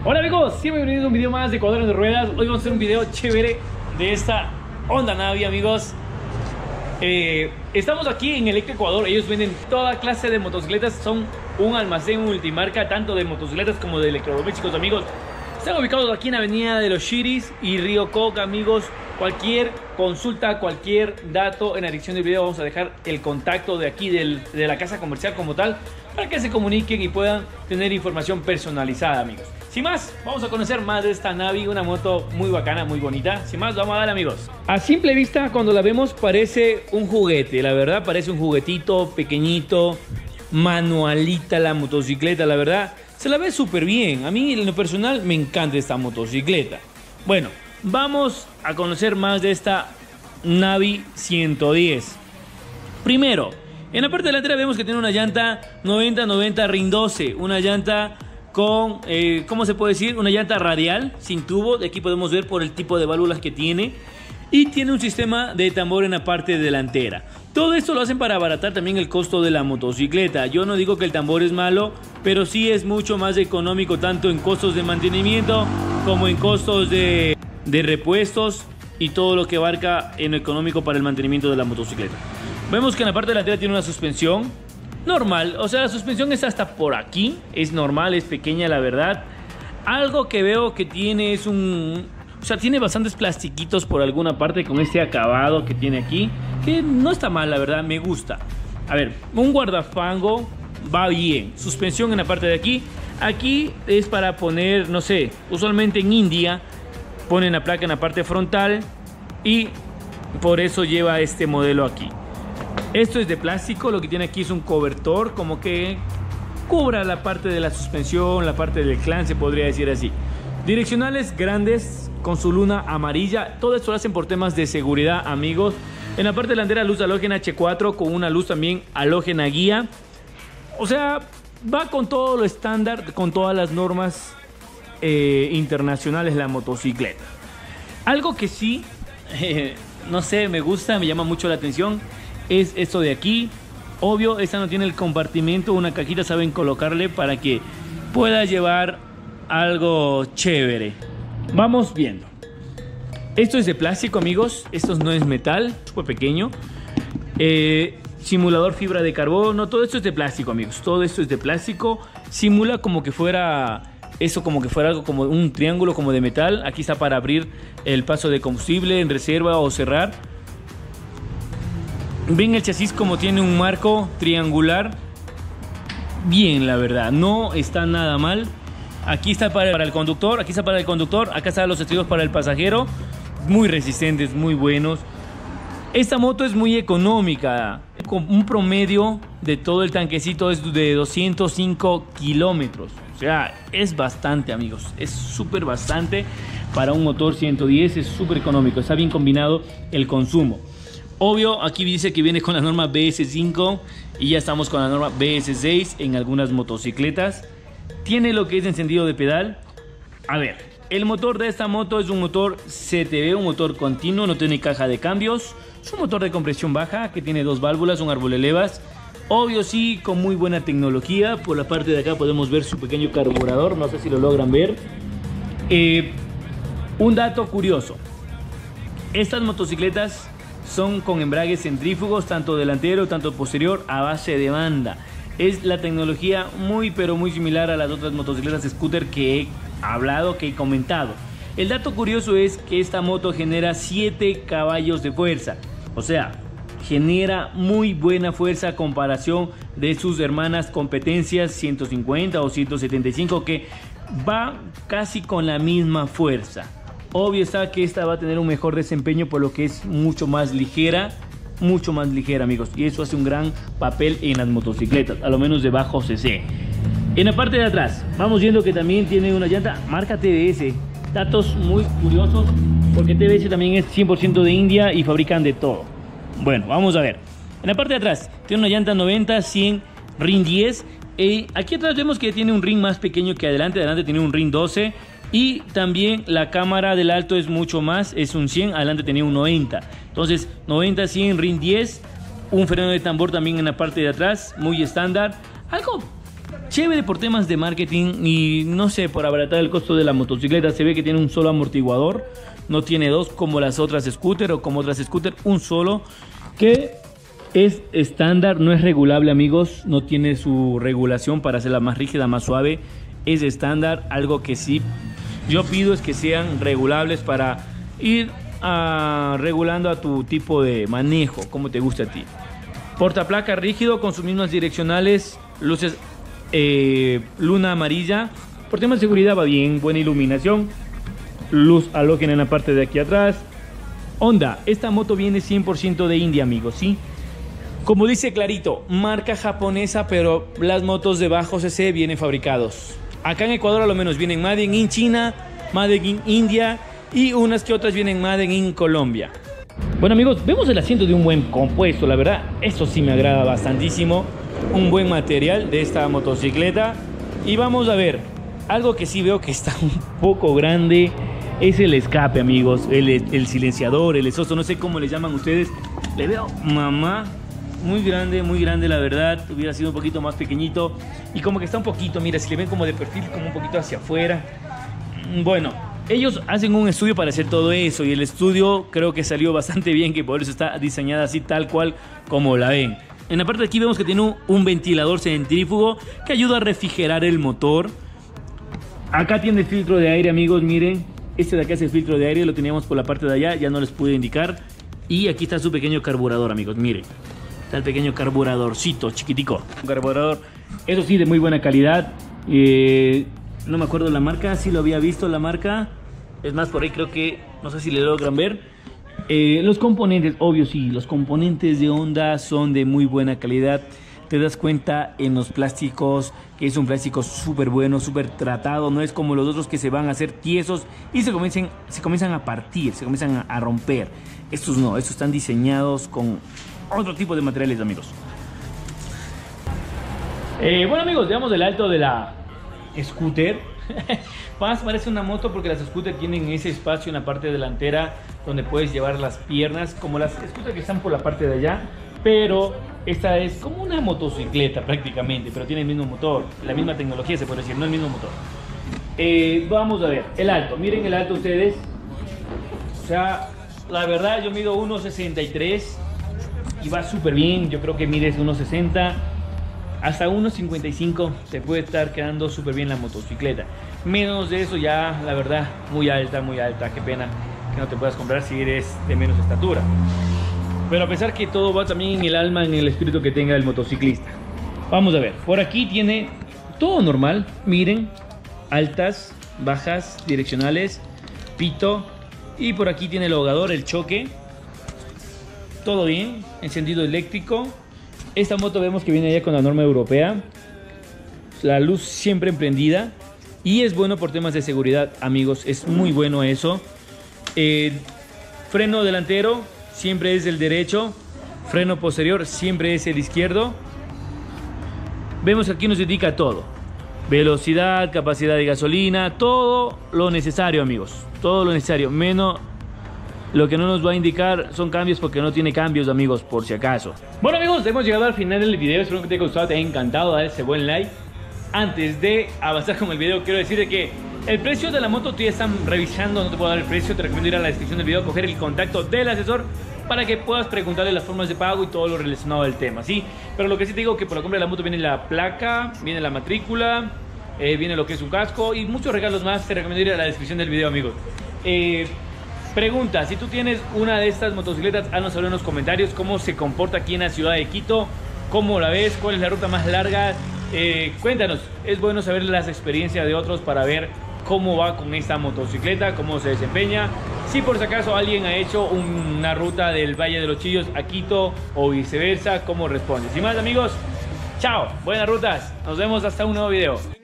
Hola amigos, bienvenidos a un video más de Cuadernos de Ruedas. Hoy vamos a hacer un video chévere de esta Honda Navi, amigos. Estamos aquí en Electra Ecuador. Ellos venden toda clase de motocicletas. Son un almacén multimarca, tanto de motocicletas como de electrodomésticos, amigos. Están ubicados aquí en Avenida de los Chiris y Río Coca, amigos. Cualquier consulta, cualquier dato en la dirección del video, vamos a dejar el contacto de aquí de la casa comercial como tal, para que se comuniquen y puedan tener información personalizada, amigos. Sin más, vamos a conocer más de esta Navi, una moto muy bacana, muy bonita. Sin más, vamos a darle, amigos. A simple vista, cuando la vemos, parece un juguete, la verdad, parece un juguetito pequeñito, manualita la motocicleta, la verdad. Se la ve súper bien. A mí, en lo personal, me encanta esta motocicleta. Bueno, vamos a conocer más de esta Navi 110. Primero, en la parte delantera vemos que tiene una llanta 90-90 RIN 12. Una llanta con, ¿cómo se puede decir? Una llanta radial, sin tubo. De aquí podemos ver por el tipo de válvulas que tiene. Y tiene un sistema de tambor en la parte delantera. Todo esto lo hacen para abaratar también el costo de la motocicleta. Yo no digo que el tambor es malo, pero sí es mucho más económico, tanto en costos de mantenimiento como en costos de repuestos y todo lo que abarca en lo económico para el mantenimiento de la motocicleta. Vemos que en la parte delantera tiene una suspensión normal, o sea, la suspensión es hasta por aquí, es normal, es pequeña, la verdad. Algo que veo que tiene es tiene bastantes plastiquitos por alguna parte con este acabado que tiene aquí, que no está mal, la verdad, me gusta. A ver, un guardafango va bien, suspensión en la parte de aquí. Aquí es para poner, no sé, usualmente en India ponen la placa en la parte frontal y por eso lleva este modelo aquí. Esto es de plástico, lo que tiene aquí es un cobertor como que cubra la parte de la suspensión, la parte del clan, se podría decir así. Direccionales grandes con su luna amarilla. Todo esto lo hacen por temas de seguridad, amigos. En la parte delantera, luz halógena H4 con una luz también halógena guía. O sea, va con todo lo estándar, con todas las normas internacionales la motocicleta. Algo que sí, no sé, me gusta, me llama mucho la atención, es esto de aquí. Obvio, esta no tiene el compartimento, una cajita saben colocarle para que pueda llevar algo chévere. Vamos viendo. Esto es de plástico, amigos. Esto no es metal, súper pequeño. Simulador fibra de carbono. Todo esto es de plástico, amigos. Todo esto es de plástico. Simula como que fuera eso, como que fuera algo como un triángulo como de metal. Aquí está para abrir el paso de combustible en reserva o cerrar. Ven el chasis como tiene un marco triangular. Bien, la verdad, no está nada mal. Aquí está para el conductor, aquí está para el conductor, acá están los estribos para el pasajero. Muy resistentes, muy buenos. Esta moto es muy económica. Con un promedio de todo el tanquecito es de 205 kilómetros. O sea, es bastante, amigos. Es súper bastante para un motor 110. Es súper económico. Está bien combinado el consumo. Obvio, aquí dice que viene con la norma BS5 y ya estamos con la norma BS6 en algunas motocicletas. Tiene lo que es encendido de pedal. A ver, el motor de esta moto es un motor CTB, un motor continuo, no tiene caja de cambios. Es un motor de compresión baja que tiene dos válvulas, un árbol de levas. Obvio sí, con muy buena tecnología. Por la parte de acá podemos ver su pequeño carburador, no sé si lo logran ver. Un dato curioso. Estas motocicletas son con embragues centrífugos, tanto delantero, tanto posterior, a base de banda. Es la tecnología muy pero muy similar a las otras motocicletas scooter que he hablado, que he comentado. El dato curioso es que esta moto genera 7 caballos de fuerza. O sea, genera muy buena fuerza a comparación de sus hermanas competencias 150 o 175, que va casi con la misma fuerza. Obvio está que esta va a tener un mejor desempeño por lo que es mucho más ligera, amigos, y eso hace un gran papel en las motocicletas, a lo menos de bajo cc. En la parte de atrás vamos viendo que también tiene una llanta marca TBS. Datos muy curiosos porque TBS también es 100% de India y fabrican de todo. Bueno, vamos a ver. En la parte de atrás tiene una llanta 90-100 RIN 10. Aquí atrás vemos que tiene un rin más pequeño que adelante. Adelante tiene un RIN 12. Y también la cámara del alto es mucho más, es un 100, adelante tenía un 90. Entonces 90, 100, RIN 10, un freno de tambor también en la parte de atrás, muy estándar. Algo Chévere por temas de marketing y no sé, por abaratar el costo de la motocicleta. Se ve que tiene un solo amortiguador, no tiene dos como las otras scooter o como otras scooter, un solo, que es estándar, no es regulable, amigos. No tiene su regulación para hacerla más rígida, más suave. Es estándar. Algo que sí yo pido es que sean regulables para ir regulando a tu tipo de manejo, como te guste a ti. Portaplaca rígido con sus mismas direccionales, luces luna amarilla. Por temas de seguridad va bien, buena iluminación, luz halógena en la parte de aquí atrás. Honda, esta moto viene 100% de India, amigos, ¿sí? Como dice clarito, marca japonesa, pero las motos de bajo cc vienen fabricados. Acá en Ecuador a lo menos vienen Made in China, Made in India y unas que otras vienen Made in Colombia. Bueno, amigos, vemos el asiento de un buen compuesto, la verdad, eso sí me agrada bastantísimo. Un buen material de esta motocicleta. Y vamos a ver, algo que sí veo que está un poco grande es el escape, amigos, el silenciador, el exhausto, no sé cómo le llaman ustedes. Le veo, mamá, muy grande la verdad. Hubiera sido un poquito más pequeñito. Y como que está un poquito, mira, si le ven como de perfil, como un poquito hacia afuera. Bueno, ellos hacen un estudio para hacer todo eso. Y el estudio creo que salió bastante bien, que por eso está diseñada así tal cual como la ven. En la parte de aquí vemos que tiene un ventilador centrífugo que ayuda a refrigerar el motor. Acá tiene filtro de aire, amigos, miren. Este de acá es el filtro de aire, lo teníamos por la parte de allá, ya no les pude indicar. Y aquí está su pequeño carburador, amigos, miren. Está el pequeño carburadorcito, chiquitico. Un carburador, eso sí, de muy buena calidad. No me acuerdo la marca, sí lo había visto la marca. Es más, por ahí creo que, no sé si le logran ver. Los componentes, obvio sí, los componentes de Honda son de muy buena calidad. Te das cuenta en los plásticos que es un plástico súper bueno, súper tratado. No es como los otros que se van a hacer tiesos y se comienzan a partir, se comienzan a romper. Estos no, estos están diseñados con otro tipo de materiales, amigos. Bueno, amigos, veamos el alto de la scooter. Más parece una moto porque las scooters tienen ese espacio en la parte delantera donde puedes llevar las piernas, como las scooters que están por la parte de allá. Pero esta es como una motocicleta prácticamente, pero tiene el mismo motor, la misma tecnología se puede decir, no el mismo motor. Vamos a ver, el alto, miren el alto ustedes. O sea, la verdad yo mido 1.63 y va súper bien. Yo creo que mides 1.60 hasta 1.55 te puede estar quedando súper bien la motocicleta. Menos de eso ya, la verdad, muy alta, qué pena que no te puedas comprar si eres de menos estatura. Pero a pesar que todo va también en el alma, en el espíritu que tenga el motociclista. Vamos a ver, por aquí tiene todo normal, miren, altas, bajas, direccionales, pito. Y por aquí tiene el ahogador, el choque. Todo bien, encendido eléctrico. Esta moto vemos que viene ya con la norma europea. La luz siempre prendida. Y es bueno por temas de seguridad, amigos. Es muy bueno eso. Freno delantero siempre es el derecho. Freno posterior siempre es el izquierdo. Vemos que aquí nos indica todo. Velocidad, capacidad de gasolina. Todo lo necesario, amigos. Todo lo necesario. Menos lo que no nos va a indicar son cambios porque no tiene cambios, amigos, por si acaso. Bueno, amigos, hemos llegado al final del video. Espero que te haya gustado, te haya encantado. Dale ese buen like. Antes de avanzar con el video, quiero decirte que el precio de la moto te están revisando. No te puedo dar el precio. Te recomiendo ir a la descripción del video, coger el contacto del asesor para que puedas preguntarle las formas de pago y todo lo relacionado al tema, ¿sí? Pero lo que sí te digo que por la compra de la moto viene la placa, viene la matrícula, viene lo que es un casco y muchos regalos más. Te recomiendo ir a la descripción del video, amigos. Pregunta, si tú tienes una de estas motocicletas, haznos saber en los comentarios cómo se comporta aquí en la ciudad de Quito, cómo la ves, cuál es la ruta más larga. Cuéntanos, es bueno saber las experiencias de otros para ver cómo va con esta motocicleta, cómo se desempeña. Si por si acaso alguien ha hecho una ruta del Valle de los Chillos a Quito o viceversa, cómo responde. Sin más, amigos, chao, buenas rutas, nos vemos hasta un nuevo video.